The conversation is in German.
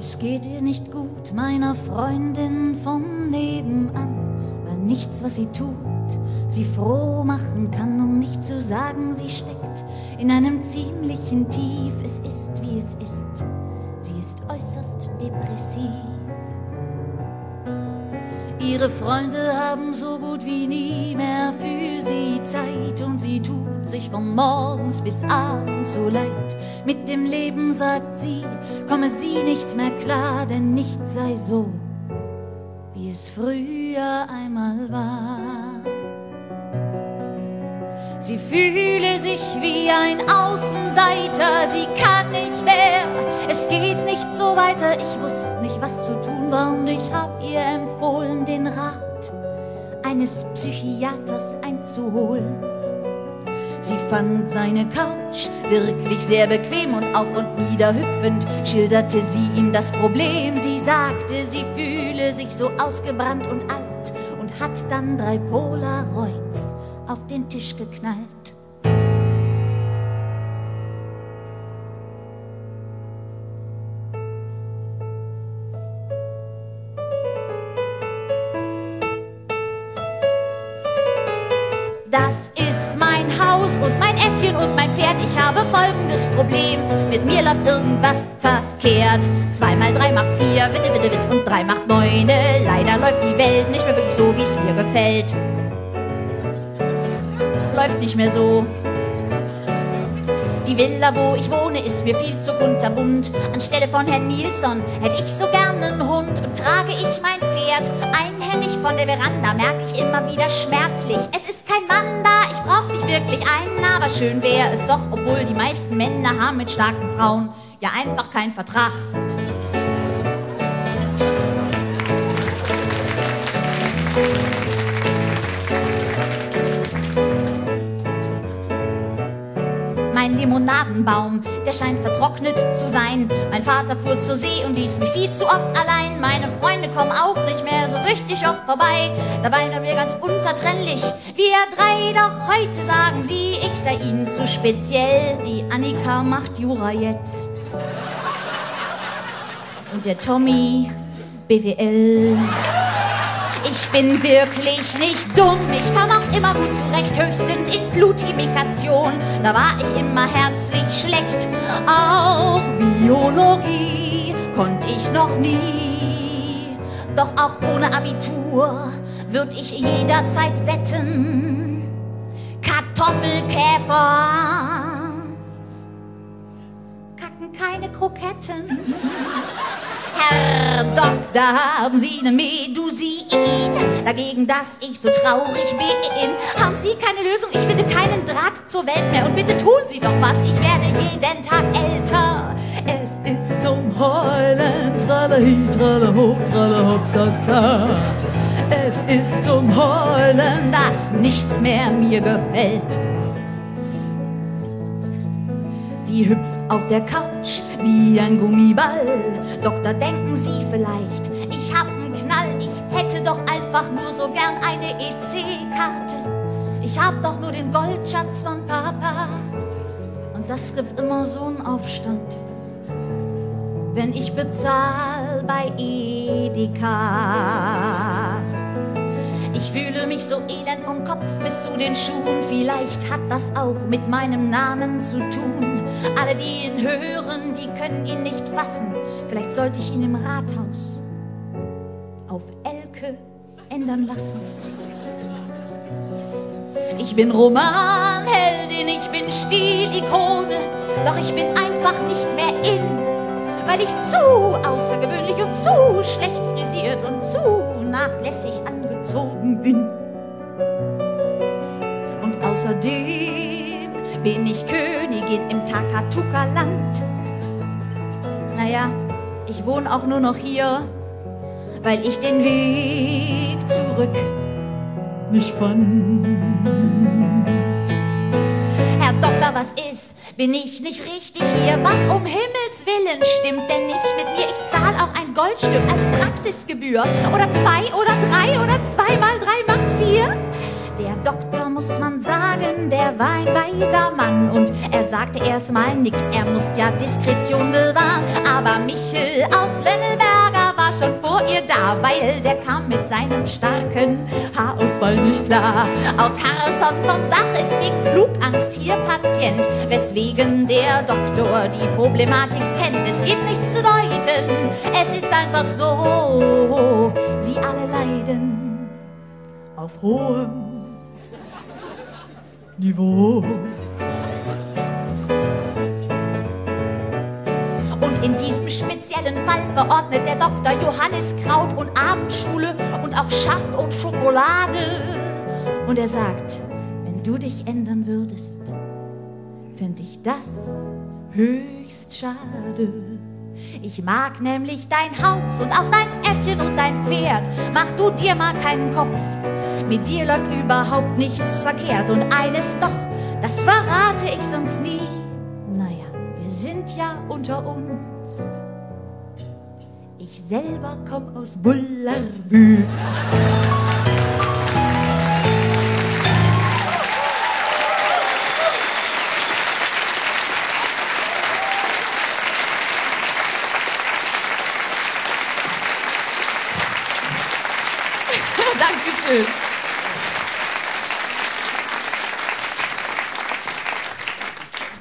Es geht ihr nicht gut, meiner Freundin von nebenan, weil nichts, was sie tut, sie froh machen kann, um nicht zu sagen, sie steckt in einem ziemlichen Tief. Es ist, wie es ist, sie ist äußerst depressiv. Ihre Freunde haben so gut wie nie mehr für sie Zeit und sie tut sich von morgens bis abends so leid. Mit dem Leben, sagt sie, komme sie nicht mehr klar, denn nichts sei so, wie es früher einmal war. Sie fühle sich wie ein Außenseiter, sie kann nicht mehr, es geht nicht so weiter. Ich wusste nicht, was zu tun war und ich hab ihr empfohlen, den Rat eines Psychiaters einzuholen. Sie fand seine Couch wirklich sehr bequem und auf und nieder hüpfend schilderte sie ihm das Problem. Sie sagte, sie fühle sich so ausgebrannt und alt und hat dann 3 Polaroids auf den Tisch geknallt. Das ist mein Haus und mein Äffchen und mein Pferd. Ich habe folgendes Problem: mit mir läuft irgendwas verkehrt. 2 mal 3 macht 4, witte, witte, witt, und 3 macht 9. Leider läuft die Welt nicht mehr wirklich so, wie es mir gefällt. Läuft nicht mehr so. Die Villa, wo ich wohne, ist mir viel zu kunterbunt. Anstelle von Herrn Nilsson hätte ich so gern einen Hund. Und trage ich mein Pferd einhändig von der Veranda, merke ich immer wieder schmerzlich: es ist kein Mann da, ich brauch nicht wirklich einen, aber schön wäre es doch, obwohl die meisten Männer haben mit starken Frauen ja einfach keinen Vertrag. Mein Limonadenbaum, der scheint vertrocknet zu sein. Mein Vater fuhr zur See und ließ mich viel zu oft allein. Meine Freunde kommen auch nicht mehr so richtig oft vorbei. Dabei sind wir ganz unzertrennlich, wir 3. Doch heute sagen sie, ich sei ihnen zu speziell. Die Annika macht Jura jetzt und der Tommy BWL. Ich bin wirklich nicht dumm, ich kam auch immer gut zurecht, höchstens in Glutimikation, da war ich immer herzlich schlecht. Auch Biologie konnte ich noch nie, doch auch ohne Abitur würd ich jederzeit wetten: Kartoffelkäfer kacken keine Kroketten. Herr Doktor, haben Sie eine Medusin dagegen, dass ich so traurig bin? Haben Sie keine Lösung? Ich finde keinen Draht zur Welt mehr. Und bitte tun Sie doch was, ich werde jeden Tag älter. Es ist zum Heulen, tralahi, tralaho, tralahopsasa. Es ist zum Heulen, dass nichts mehr mir gefällt. Sie hüpft auf der Couch wie ein Gummiball. Doktor, denken Sie vielleicht, ich hab 'n Knall. Ich hätte doch einfach nur so gern eine EC-Karte. Ich hab doch nur den Goldschatz von Papa. Und das gibt immer so einen Aufstand, wenn ich bezahl bei Edeka. Ich fühle mich so elend vom Kopf bis zu den Schuhen. Vielleicht hat das auch mit meinem Namen zu tun. Alle, die ihn hören, die können ihn nicht fassen. Vielleicht sollte ich ihn im Rathaus auf Elke ändern lassen. Ich bin Romanheldin, ich bin Stilikone, doch ich bin einfach nicht mehr in, weil ich zu außergewöhnlich und zu schlecht frisiert und zu nachlässig angezogen bin. Und außerdem bin ich Königin im Takatuka-Land. Naja, ich wohne auch nur noch hier, weil ich den Weg zurück nicht fand. Herr Doktor, was ist? Bin ich nicht richtig hier? Was um Himmels Willen stimmt denn nicht mit mir? Ich zahle auch ein Goldstück als Praxisgebühr. Oder 2 oder 3 oder 2 mal 3 macht 4. Der Doktor muss man sagen, der war ein weiser Mann. Und er sagte erstmal nix, er musste ja Diskretion bewahren. Aber Michel aus Lennelberger war schon vor ihr da, weil der kam mit seinem starken Haarausfall nicht klar. Auch Carlsson vom Dach ist wegen Flugangst hier Patient, weswegen der Doktor die Problematik kennt. Es gibt nichts zu deuten, es ist einfach so, sie alle leiden auf hohem Niveau. Und in diesem speziellen Fall verordnet der Doktor Johannes Kraut und Abendschule und auch Schaft und Schokolade. Und er sagt, wenn du dich ändern würdest, fänd ich das höchst schade. Ich mag nämlich dein Haus und auch dein Äffchen und dein Pferd. Mach du dir mal keinen Kopf, mit dir läuft überhaupt nichts verkehrt. Und eines noch, das verrate ich sonst nie. Naja, wir sind ja unter uns. Ich selber komm aus Bullarbü. Dankeschön.